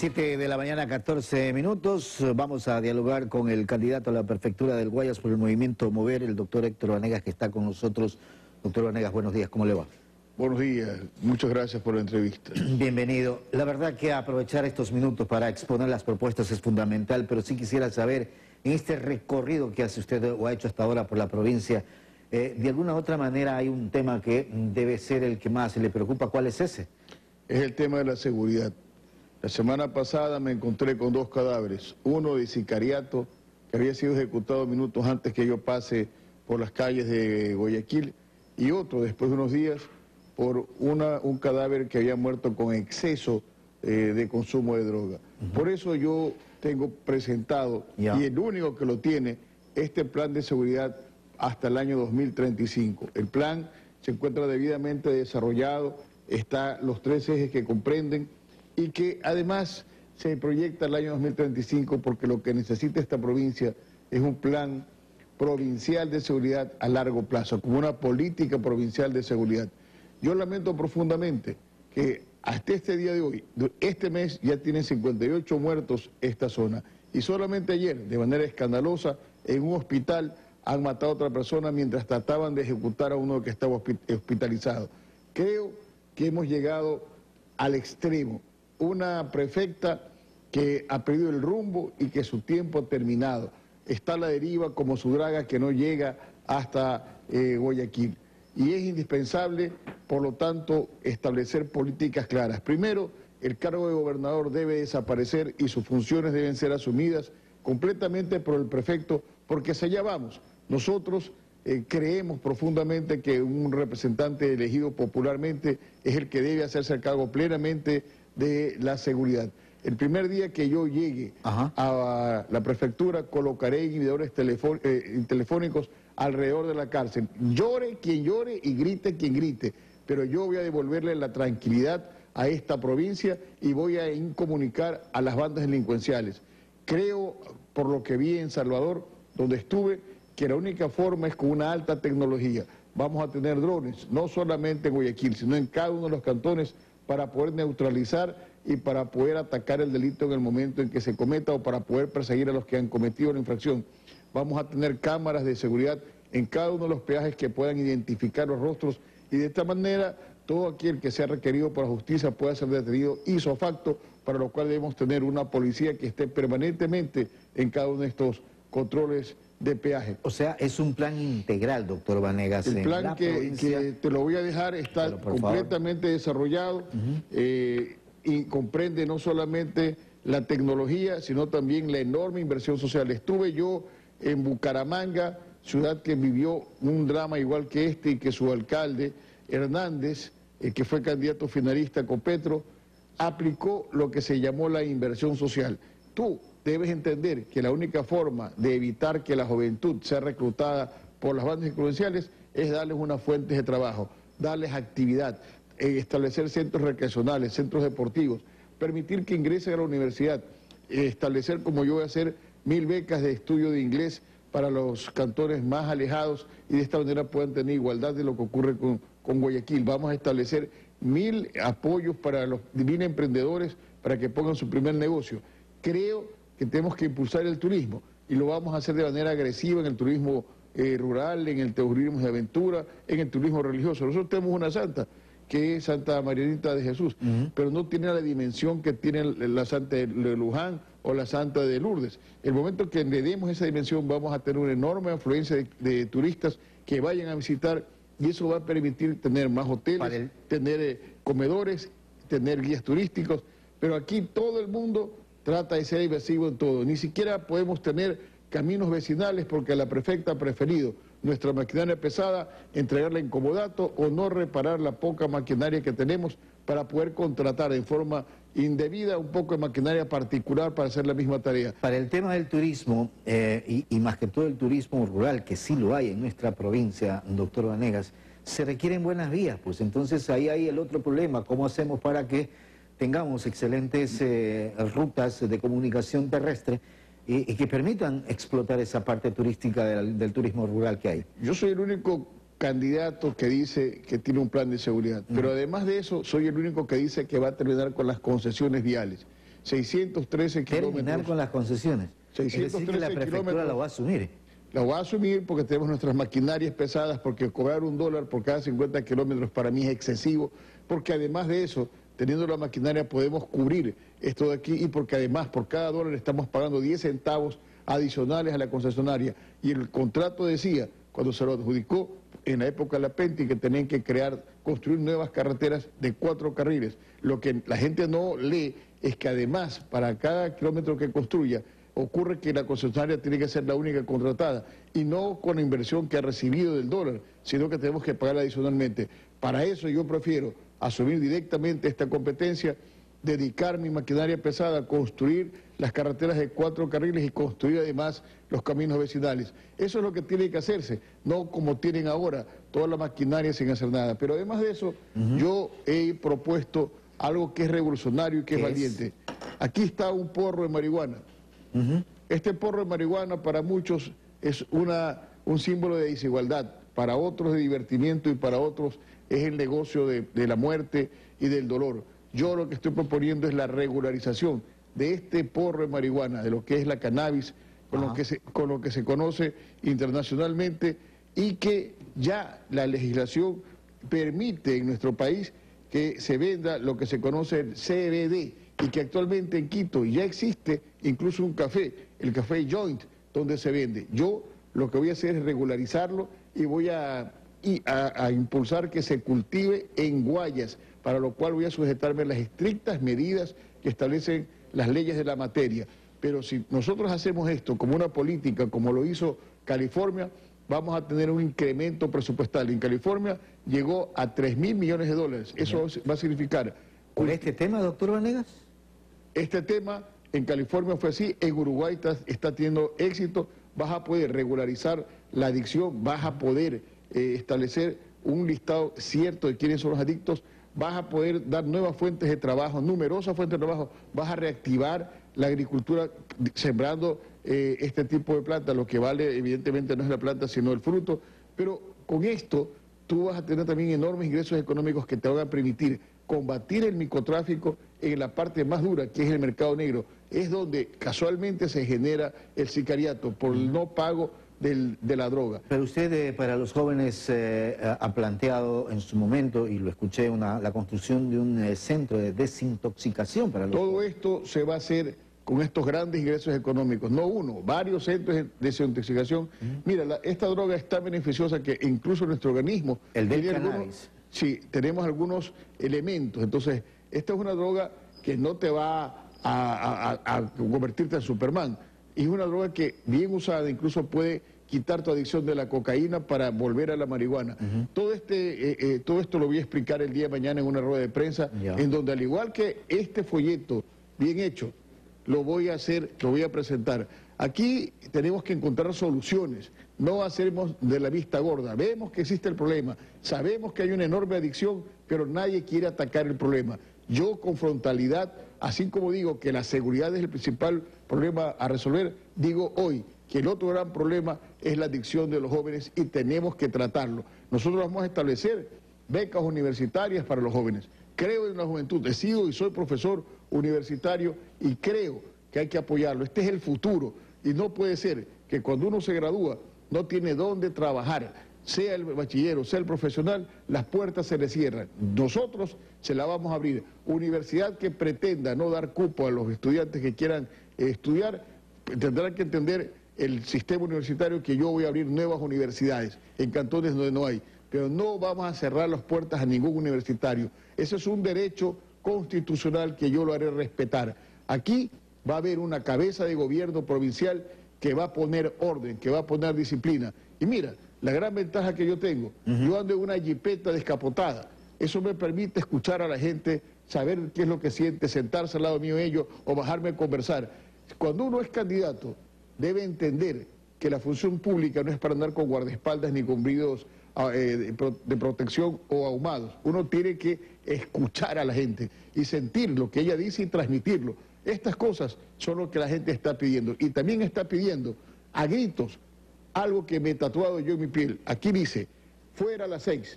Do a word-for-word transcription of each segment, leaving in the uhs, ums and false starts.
siete de la mañana, catorce minutos. Vamos a dialogar con el candidato a la prefectura del Guayas por el movimiento Mover, el doctor Héctor Vanegas, que está con nosotros. Doctor Vanegas, buenos días, ¿cómo le va? Buenos días, muchas gracias por la entrevista. Bienvenido. La verdad que aprovechar estos minutos para exponer las propuestas es fundamental, pero sí quisiera saber, en este recorrido que hace usted o ha hecho hasta ahora por la provincia, eh, de alguna u otra manera hay un tema que debe ser el que más le preocupa. ¿Cuál es ese? Es el tema de la seguridad. La semana pasada me encontré con dos cadáveres, uno de sicariato, que había sido ejecutado minutos antes que yo pase por las calles de Guayaquil, y otro, después de unos días, por una, un cadáver que había muerto con exceso eh, de consumo de droga. Uh-huh. Por eso yo tengo presentado, yeah. y el único que lo tiene, este plan de seguridad hasta el año dos mil treinta y cinco. El plan se encuentra debidamente desarrollado, está los tres ejes que comprenden y que además se proyecta el año dos mil treinta y cinco porque lo que necesita esta provincia es un plan provincial de seguridad a largo plazo, como una política provincial de seguridad. Yo lamento profundamente que hasta este día de hoy, este mes ya tienen cincuenta y ocho muertos esta zona, y solamente ayer, de manera escandalosa, en un hospital han matado a otra persona mientras trataban de ejecutar a uno que estaba hospitalizado. Creo que hemos llegado al extremo. Una prefecta que ha perdido el rumbo y que su tiempo ha terminado. Está a la deriva como su draga que no llega hasta eh, Guayaquil. Y es indispensable, por lo tanto, establecer políticas claras. Primero, el cargo de gobernador debe desaparecer y sus funciones deben ser asumidas completamente por el prefecto, porque hacia allá vamos. Nosotros eh, creemos profundamente que un representante elegido popularmente es el que debe hacerse cargo plenamente de la seguridad. El primer día que yo llegue Ajá. a la prefectura, colocaré inhibidores telefón, eh, telefónicos alrededor de la cárcel. Llore quien llore y grite quien grite, pero yo voy a devolverle la tranquilidad a esta provincia y voy a incomunicar a las bandas delincuenciales. Creo, por lo que vi en Salvador, donde estuve, que la única forma es con una alta tecnología. Vamos a tener drones, no solamente en Guayaquil, sino en cada uno de los cantones, para poder neutralizar y para poder atacar el delito en el momento en que se cometa o para poder perseguir a los que han cometido la infracción. Vamos a tener cámaras de seguridad en cada uno de los peajes que puedan identificar los rostros y de esta manera todo aquel que sea requerido por la justicia pueda ser detenido ipso facto, para lo cual debemos tener una policía que esté permanentemente en cada uno de estos controles de peaje. O sea, es un plan integral, doctor Vanegas. El plan que, provincia... que te lo voy a dejar está Pero, completamente favor. desarrollado uh-huh. eh, y comprende no solamente la tecnología, sino también la enorme inversión social. Estuve yo en Bucaramanga, ciudad que vivió un drama igual que este y que su alcalde, Hernández, eh, que fue candidato finalista con Petro, aplicó lo que se llamó la inversión social. Tú debes entender que la única forma de evitar que la juventud sea reclutada por las bandas delincuenciales es darles unas fuentes de trabajo, darles actividad, eh, establecer centros recreacionales, centros deportivos, permitir que ingresen a la universidad, eh, establecer, como yo voy a hacer, mil becas de estudio de inglés para los cantones más alejados y de esta manera puedan tener igualdad de lo que ocurre con, con Guayaquil. Vamos a establecer mil apoyos para los mil emprendedores para que pongan su primer negocio. Creo que tenemos que impulsar el turismo y lo vamos a hacer de manera agresiva en el turismo eh, rural, en el turismo de aventura, en el turismo religioso. Nosotros tenemos una santa, que es Santa Marianita de Jesús, uh-huh. pero no tiene la dimensión que tiene la Santa de Luján o la Santa de Lourdes. El momento que le demos esa dimensión vamos a tener una enorme afluencia de, de turistas que vayan a visitar y eso va a permitir tener más hoteles, el... tener eh, comedores, tener guías turísticos, pero aquí todo el mundo trata de ser invasivo en todo. Ni siquiera podemos tener caminos vecinales porque la prefecta ha preferido nuestra maquinaria pesada, entregarla en comodato o no reparar la poca maquinaria que tenemos para poder contratar en forma indebida un poco de maquinaria particular para hacer la misma tarea. Para el tema del turismo, eh, y, y más que todo el turismo rural, que sí lo hay en nuestra provincia, doctor Vanegas, se requieren buenas vías, pues entonces ahí hay el otro problema, ¿cómo hacemos para que tengamos excelentes eh, rutas de comunicación terrestre y, y que permitan explotar esa parte turística del, del turismo rural que hay? Yo soy el único candidato que dice que tiene un plan de seguridad, uh-huh. pero además de eso soy el único que dice que va a terminar con las concesiones viales. seiscientos trece kilómetros. Terminar con las concesiones. seiscientos trece es decir, que la prefectura kilómetros. la va a asumir. La voy a asumir porque tenemos nuestras maquinarias pesadas, porque cobrar un dólar por cada cincuenta kilómetros para mí es excesivo, porque además de eso, teniendo la maquinaria podemos cubrir esto de aquí y porque además por cada dólar estamos pagando diez centavos adicionales a la concesionaria. Y el contrato decía, cuando se lo adjudicó en la época de la Penti, que tenían que crear, construir nuevas carreteras de cuatro carriles. Lo que la gente no lee es que además para cada kilómetro que construya, ocurre que la concesionaria tiene que ser la única contratada y no con la inversión que ha recibido del dólar, sino que tenemos que pagar adicionalmente. Para eso yo prefiero asumir directamente esta competencia, dedicar mi maquinaria pesada a construir las carreteras de cuatro carriles y construir además los caminos vecinales. Eso es lo que tiene que hacerse, no como tienen ahora toda la maquinaria sin hacer nada. Pero además de eso, uh-huh. yo he propuesto algo que es revolucionario y que es valiente. Es? Aquí está un porro de marihuana. Uh-huh. Este porro de marihuana para muchos es una, un símbolo de desigualdad, para otros de divertimiento y para otros es el negocio de, de la muerte y del dolor. Yo lo que estoy proponiendo es la regularización de este porro de marihuana, de lo que es la cannabis, con, lo que, se, con lo que se conoce internacionalmente y que ya la legislación permite en nuestro país que se venda lo que se conoce el C B D, y que actualmente en Quito ya existe incluso un café, el café Joint, donde se vende. Yo lo que voy a hacer es regularizarlo y voy a, y a, a impulsar que se cultive en Guayas, para lo cual voy a sujetarme a las estrictas medidas que establecen las leyes de la materia. Pero si nosotros hacemos esto como una política, como lo hizo California, vamos a tener un incremento presupuestal. En California llegó a tres mil millones de dólares. Eso va a significar... ¿Por este tema, doctor Vanegas? Este tema en California fue así, en Uruguay está, está teniendo éxito, vas a poder regularizar la adicción, vas a poder eh, establecer un listado cierto de quiénes son los adictos, vas a poder dar nuevas fuentes de trabajo, numerosas fuentes de trabajo, vas a reactivar la agricultura sembrando eh, este tipo de plantas, lo que vale evidentemente no es la planta sino el fruto, pero con esto tú vas a tener también enormes ingresos económicos que te van a permitir combatir el microtráfico en la parte más dura, que es el mercado negro. Es donde casualmente se genera el sicariato por el no pago del, de la droga. Pero usted eh, para los jóvenes eh, ha planteado en su momento, y lo escuché, una, la construcción de un eh, centro de desintoxicación para los Todo jóvenes. esto se va a hacer con estos grandes ingresos económicos, no uno, varios centros de desintoxicación. Uh-huh. Mira, la, esta droga es tan beneficiosa que incluso nuestro organismo... El del cannabis. Algunos, sí, tenemos algunos elementos. Entonces, esta es una droga que no te va a, a, a, a convertirte en Superman. Es una droga que, bien usada, incluso puede quitar tu adicción de la cocaína para volver a la marihuana. Uh-huh. Todo, este, eh, eh, todo esto lo voy a explicar el día de mañana en una rueda de prensa, yeah. en donde al igual que este folleto bien hecho, lo voy a hacer, lo voy a presentar. Aquí tenemos que encontrar soluciones, no hacemos de la vista gorda. Vemos que existe el problema, sabemos que hay una enorme adicción, pero nadie quiere atacar el problema. Yo con frontalidad, así como digo que la seguridad es el principal problema a resolver, digo hoy que el otro gran problema es la adicción de los jóvenes y tenemos que tratarlo. Nosotros vamos a establecer becas universitarias para los jóvenes. Creo en la juventud, he sido y soy profesor universitario y creo que hay que apoyarlo. Este es el futuro y no puede ser que cuando uno se gradúa no tiene dónde trabajar, sea el bachillero, sea el profesional, las puertas se le cierran. Nosotros se la vamos a abrir. Universidad que pretenda no dar cupo a los estudiantes que quieran eh, estudiar, tendrán que entender el sistema universitario que yo voy a abrir nuevas universidades en cantones donde no hay. Pero no vamos a cerrar las puertas a ningún universitario. Ese es un derecho constitucional que yo lo haré respetar. Aquí va a haber una cabeza de gobierno provincial que va a poner orden, que va a poner disciplina. Y mira, la gran ventaja que yo tengo, uh-huh. yo ando en una jipeta descapotada. Eso me permite escuchar a la gente, saber qué es lo que siente, sentarse al lado mío ellos o bajarme a conversar. Cuando uno es candidato, debe entender que la función pública no es para andar con guardaespaldas ni con brillos eh, de, de protección o ahumados. Uno tiene que escuchar a la gente y sentir lo que ella dice y transmitirlo. Estas cosas son lo que la gente está pidiendo. Y también está pidiendo a gritos algo que me he tatuado yo en mi piel. Aquí dice, fuera a las seis.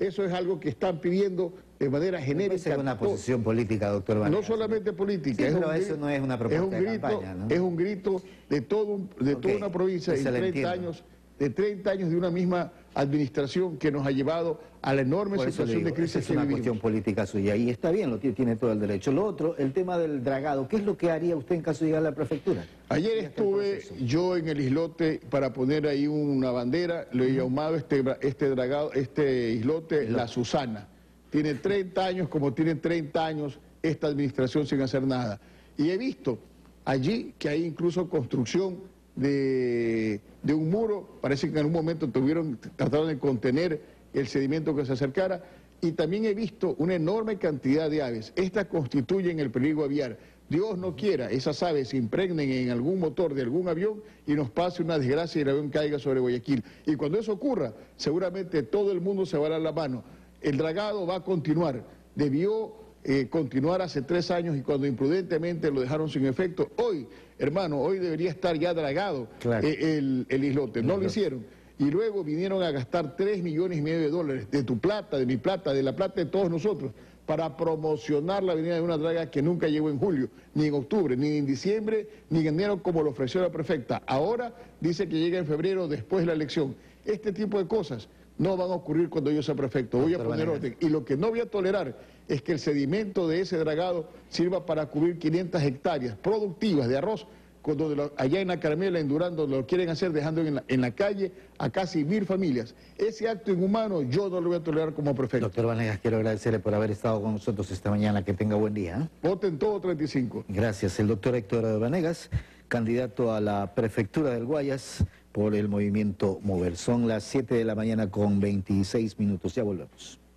Eso es algo que están pidiendo de manera genérica. Es una posición política, doctor Vanegas. No solamente política. Sí, es pero un eso grito, no es una propuesta es un grito, de campaña, ¿no? Es un grito de, todo, de okay. toda una provincia en treinta años, de treinta años de una misma administración que nos ha llevado a la enorme Por situación digo, de crisis es que una vivimos. Cuestión política suya y está bien, lo tiene, tiene todo el derecho. Lo otro, el tema del dragado, ¿qué es lo que haría usted en caso de llegar a la prefectura? Ayer estuve yo en el islote para poner ahí una bandera, le he llamado este, este dragado, este islote La Susana. Tiene treinta años, como tiene treinta años esta administración sin hacer nada. Y he visto allí que hay incluso construcción de, de un muro, parece que en algún momento tuvieron, trataron de contener el sedimento que se acercara, y también he visto una enorme cantidad de aves. Estas constituyen el peligro aviar. Dios no quiera, esas aves se impregnen en algún motor de algún avión y nos pase una desgracia y el avión caiga sobre Guayaquil. Y cuando eso ocurra, seguramente todo el mundo se va a dar la mano. El dragado va a continuar. Debió eh, continuar hace tres años y cuando imprudentemente lo dejaron sin efecto. Hoy, hermano, hoy debería estar ya dragado claro. eh, el, el islote. No lo hicieron. Y luego vinieron a gastar tres millones y medio de dólares de tu plata, de mi plata, de la plata de todos nosotros, para promocionar la venida de una draga que nunca llegó en julio, ni en octubre, ni en diciembre, ni en enero como lo ofreció la prefecta. Ahora dice que llega en febrero después de la elección. Este tipo de cosas no van a ocurrir cuando yo sea prefecto. Voy a poner orden. Y lo que no voy a tolerar es que el sedimento de ese dragado sirva para cubrir quinientas hectáreas productivas de arroz, cuando lo, allá en la Carmela, en Durán, lo quieren hacer dejando en la, en la calle a casi mil familias. Ese acto inhumano yo no lo voy a tolerar como prefecto. Doctor Vanegas, quiero agradecerle por haber estado con nosotros esta mañana. Que tenga buen día. ¿eh? Voten todo treinta y cinco. Gracias. El doctor Héctor Vanegas, candidato a la prefectura del Guayas por el movimiento Mover. Son las siete de la mañana con veintiséis minutos. Ya volvemos.